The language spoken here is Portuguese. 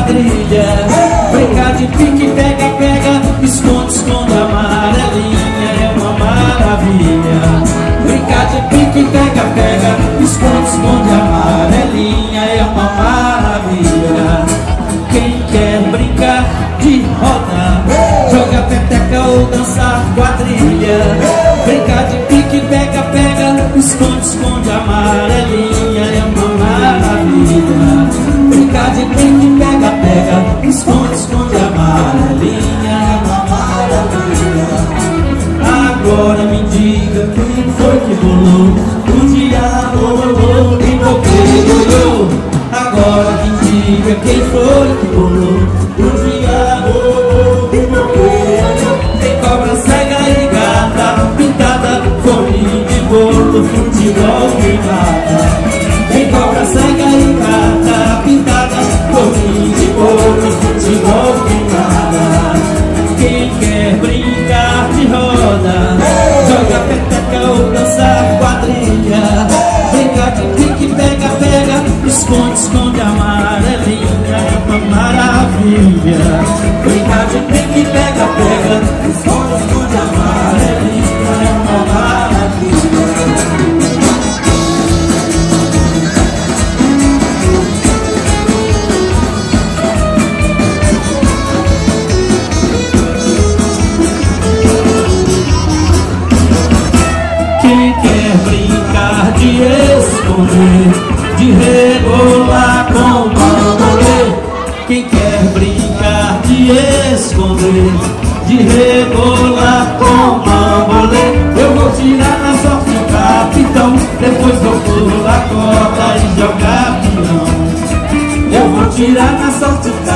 quadrilha. Brincar de pique, pega, pega, esconde, esconde, amarelinha é uma maravilha. Brincar de pique, pega, pega, esconde, esconde, amarelinha é uma maravilha. Quem quer brincar de roda, joga peteca ou dançar quadrilha. Brincar de pique, pega, pega, esconde, esconde, amarelinha é uma maravilha. Brincar de pique, pega, pega, esconde, esconde, amarelinha é uma maravilha. Agora me diga quem foi que bolou o diabo e coqueiro. Agora me diga quem foi que bolou o diabo e coqueiro. Tem cobra cega e gata, pintada, folhinha de bolo, futebol que mata. Tem cobra cega e gata, pintada, folhinha de bolo, futebol que mata. Quem quer brincar de roda, joga peteca ou dançar quadrilha. Brincar de pique, pega, pega, esconde, esconde, amarelinha é uma maravilha. Brincar de pique, pega, pega, esconde, esconde, amarelinha é uma maravilha. Quem quer brincar de esconder, de rebolar com bambolê. Quem quer brincar de esconder, de rebolar com bambolê. Eu vou tirar na sorte o capitão, depois vou pular a corda e jogar peão. Eu vou tirar na sorte o